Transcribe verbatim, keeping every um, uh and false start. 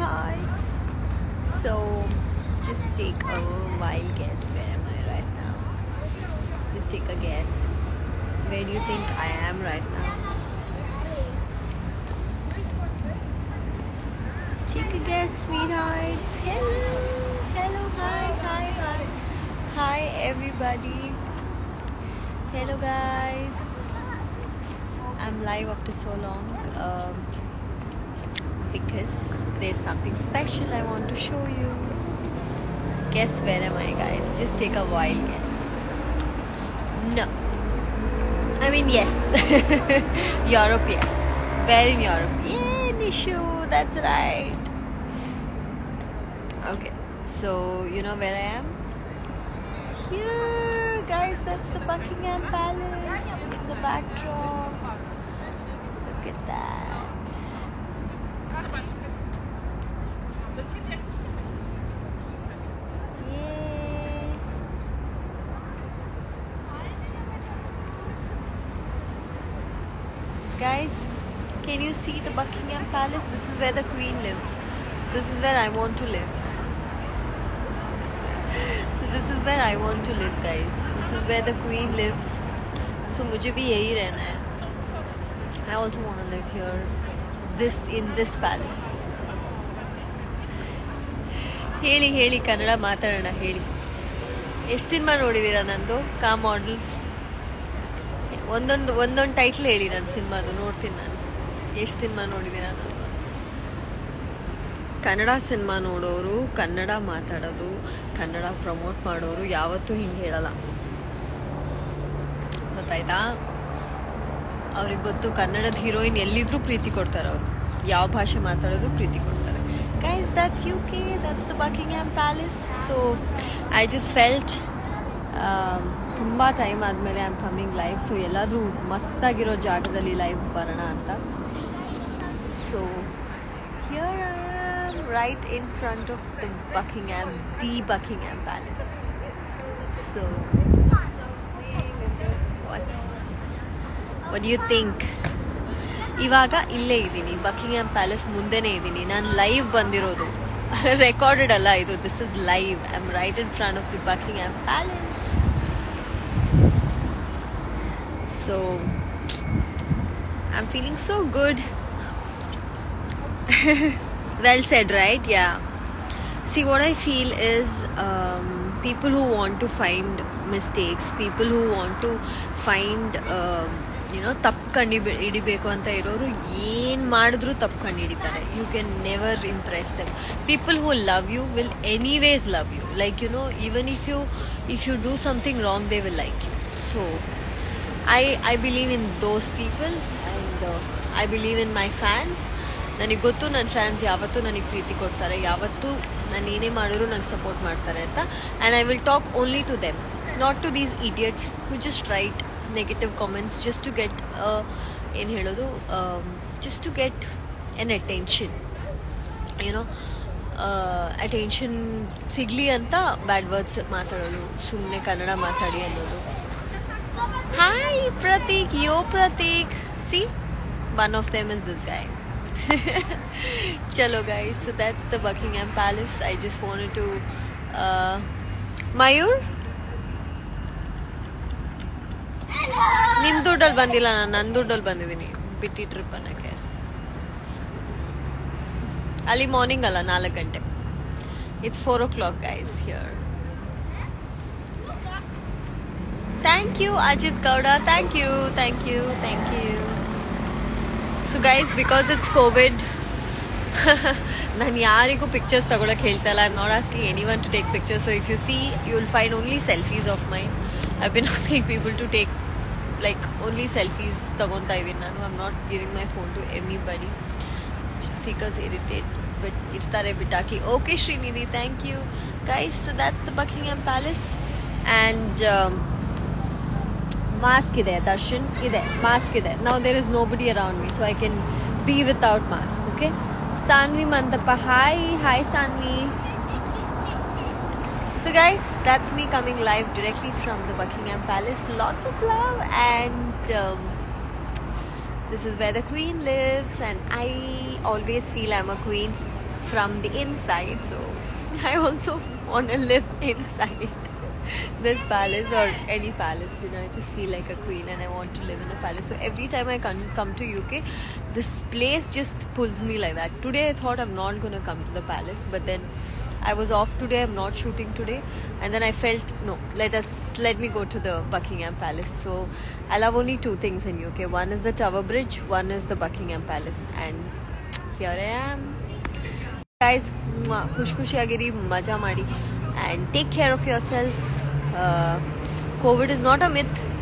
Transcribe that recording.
sweethearts. So just take a wild guess. Where am I right now? Just take a guess. Where do you think I am right now? Take a guess, sweethearts. Hello, hello, hi, hi, hi, hi, everybody. Hello, guys. I'm live after so long um, because there's something special I want to show you. Guess where am I, guys? Just take a wild guess. No. I mean, yes. Europe, yes. Where in Europe? Yeah, Nishu, that's right. Okay, so you know where I am? Here, guys, that's the Buckingham Palace in the backdrop. Look at that. Yay. Guys, can you see the Buckingham Palace? This is where the Queen lives. So this is where I want to live. So this is where I want to live, guys. This is where the Queen lives. So मुझे भी यही रहना है. I also want to live here. This in this palace. ಹೇಳಿ ಹೇಳಿ ಕನ್ನಡ ಮಾತಾಡೋಣ ಹೇಳಿ. ಎಷ್ಟು ಸಿನಿಮಾ ನೋಡಿದ್ದೀರಾ ನಂದು? ಕಾ ಮಾಡಲ್ಸ್. ಒಂದೊಂದು ಒಂದೊಂದು ಟೈಟ್ಲ್ ಹೇಳಿ ನನ್ನ ಸಿನಿಮಾದು ನೋಡ್ತೀನಿ ನಾನು. ಎಷ್ಟು ಸಿನಿಮಾ ನೋಡಿದ್ದೀರಾ ನಾನು? ಕನ್ನಡ ಸಿನಿಮಾ ನೋಡೋರು, ಕನ್ನಡ ಮಾತಾಡೋದು, ಕನ್ನಡ ಪ್ರಮೋಟ್ ಮಾಡೋರು ಯಾವತ್ತೂ ಹಿಂಗೆ ಹೇಳಲ್ಲ. ಗೊತ್ತಾಯ್ತಾ? ಅವ್ರಿಗೆ ಗೊತ್ತು ಕನ್ನಡದ ಹೀರೋಯಿನ್ ಎಲ್ಲಿದ್ರೂ ಪ್ರೀತಿ ಕೊಡ್ತಾರೆ ಅವರು. ಯಾವ ಭಾಷೆ ಮಾತಾಡೋದು ಪ್ರೀತಿ ಕೊಡ್ತಾರೆ. Guys, that's U K. That's the Buckingham Palace. So I just felt ತುಂಬ ಟೈಮ್ ಆದಮೇಲೆ I am coming live. So ಎಲ್ಲಾದರೂ ಮಸ್ತಾಗಿರೋ ಜಾಗದಲ್ಲಿ ಲೈವ್ ಬರೋಣ ಅಂತ. So here I am right in front of the Buckingham, the Buckingham Palace. So what's what do you think? ಇವಾಗ ಇಲ್ಲೇ ಇದ್ದೀನಿ, ಬಕಿಂಗ್ಹ್ಯಾಮ್ ಪ್ಯಾಲೇಸ್ ಮುಂದೆನೇ ಇದ್ದೀನಿ. ನಾನು ಲೈವ್ ಬಂದಿರೋದು, ರೆಕಾರ್ಡೆಡ್ ಅಲ್ಲ ಇದು. This is live. I am right in front of the Buckingham Palace. So I am feeling so good. Well said, right? Yeah. See, what I feel is um, people who want to find mistakes, people who want to find um, you know ತಪ್ಪು ಕಂಡು ಹಿಡಿಬೇಕು ಅಂತ ಇರೋರು ಏನು ಮಾಡಿದ್ರು ತಪ್ಪು ಕಂಡು ಹಿಡಿತಾರೆ. You can never impress them. People who love you will anyways love you. Like you know, even if you if you do something wrong they will like you. So I I believe in those people and I believe in my fans. ನನಗೆ ಗೊತ್ತು ನನ್ನ fans ಯಾವತ್ತೂ ನನಗೆ ಪ್ರೀತಿ ಕೊಡ್ತಾರೆ, ಯಾವತ್ತೂ ನಾನು ಏನೇ ಮಾಡಿದ್ರು ನಂಗೆ ಸಪೋರ್ಟ್ ಮಾಡ್ತಾರೆ ಅಂತ. And I will talk only to them, not to these idiots who just write negative comments just to get ಏನು ಹೇಳೋದು just to get an attention. ಏನೋ ಅಟೆನ್ಷನ್ ಸಿಗಲಿ ಅಂತ ಬ್ಯಾಡ್ ವರ್ಡ್ಸ್ ಮಾತಾಡೋದು, ಸುಮ್ಮನೆ ಕನ್ನಡ ಮಾತಾಡಿ ಅನ್ನೋದು. Hi Prateek, yo Prateek. See, one of them is this guy. Chalo guys, so that's the Buckingham Palace. I just wanted to uh, Mayur ನಿಮ್ ದುಡ್ಡಲ್ಲಿ ಬಂದಿಲ್ಲ, ನಾನು ನನ್ನ ದುಡ್ಡಲ್ಲಿ ಬಂದಿದ್ದೀನಿ ಬಿಟ್ಟಿ ಟ್ರಿಪ್ ಅನ್ನಕ್ಕೆ. ಅಲ್ಲಿ ಮಾರ್ನಿಂಗ್ ಅಲ್ಲ, ನಾಲ್ಕು ಗಂಟೆ. It's four o'clock guys here. Thank you Ajit Gowda, thank you thank you thank you. So guys, because it's Covid, ನಾನು ಯಾರಿಗೂ ಪಿಕ್ಚರ್ಸ್ ತಗೊಳಕ್ಕೆ ಹೇಳ್ತಾ ಇಲ್ಲ. I am not asking any one to take pictures. So if you see, you will find only selfies of mine. I been asking people to take like only selfies ತಗೊತಾ ಇದ್ದೀನಿ ನಾನು. I am not giving my phone to anybody. Seekers irritate ಬಿಟ್ ಇರ್ತಾರೆ ಬಿಟ್ಟಾಕಿ. Okay Srinidhi, thank you guys. So that's the Buckingham Palace. And mask ಇದೆ, ದರ್ಶನ್ ಇದೆ, mask ಇದೆ. Now there is nobody around me, so I can be without mask. Okay. Saanvi Mandappa, hi hi Saanvi. So guys, that's me coming live directly from the Buckingham Palace. Lots of love, and um, this is where the Queen lives, and I always feel I'm a queen from the inside, so I also want to live inside this palace or any palace. You know, I just feel like a queen and I want to live in a palace. So every time I come, come to U K, this place just pulls me like that. Today I thought I'm not going to come to the palace, but then I was off today, I'm not shooting today, and then I felt, no, let us let me go to the Buckingham Palace. So I love only two things in U K. One is the Tower Bridge, one is the Buckingham Palace, and here I am. Guys, khush khushiyagiri maja madi, and take care of yourself. uh, COVID is not a myth.